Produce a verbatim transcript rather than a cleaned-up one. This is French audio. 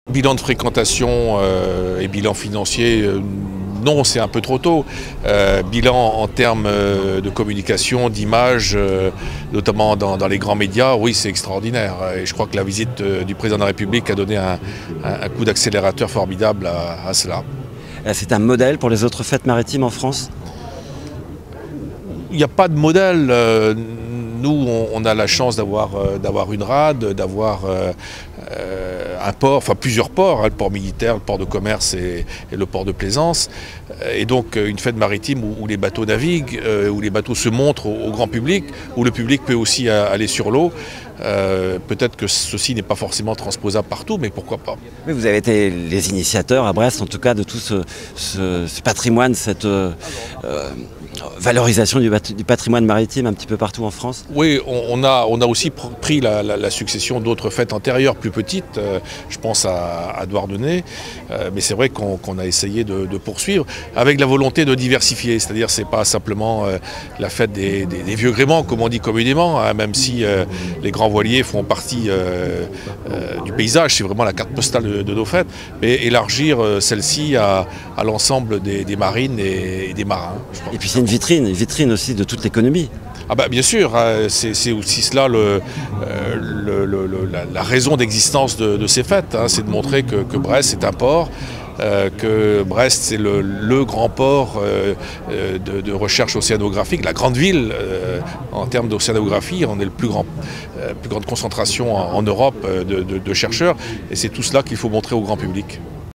Bilan de fréquentation euh, et bilan financier, euh, non, c'est un peu trop tôt. Euh, bilan en termes euh, de communication, d'image, euh, notamment dans, dans les grands médias, oui, c'est extraordinaire. Et je crois que la visite euh, du président de la République a donné un, un, un coup d'accélérateur formidable à, à cela. C'est un modèle pour les autres fêtes maritimes en France? Il n'y a pas de modèle. Euh, nous, on, on a la chance d'avoir euh, d'avoir une rade, d'avoir euh, euh, un port, enfin plusieurs ports, hein, le port militaire, le port de commerce et, et le port de plaisance. Et donc une fête maritime où, où les bateaux naviguent, euh, où les bateaux se montrent au, au grand public, où le public peut aussi euh, aller sur l'eau. Euh, Peut-être que ceci n'est pas forcément transposable partout, mais pourquoi pas. Oui, vous avez été les initiateurs à Brest, en tout cas, de tout ce, ce, ce patrimoine, cette euh, euh, valorisation du, du patrimoine maritime un petit peu partout en France. Oui, on, on, a, on a aussi pris la, la, la succession d'autres fêtes antérieures, plus petites. Euh, je pense à, à Douarnenez, euh, mais c'est vrai qu'on qu'on a essayé de, de poursuivre avec la volonté de diversifier. C'est-à-dire, c'est pas simplement euh, la fête des, des, des vieux gréments, comme on dit communément, hein, même si euh, les grands voiliers font partie euh, euh, du paysage, c'est vraiment la carte postale de, de nos fêtes, mais élargir euh, celle-ci à, à l'ensemble des, des marines et, et des marins. Et puis c'est une vitrine, une vitrine aussi de toute l'économie. Ah bah bien sûr, c'est aussi cela le, euh, le, le, le, la, la raison d'existence de, de ces fêtes, hein, c'est de montrer que, que Brest est un port, euh, que Brest c'est le, le grand port euh, de, de recherche océanographique, la grande ville euh, en termes d'océanographie, on est le plus grand, euh, plus grande concentration en, en Europe de, de, de chercheurs, et c'est tout cela qu'il faut montrer au grand public.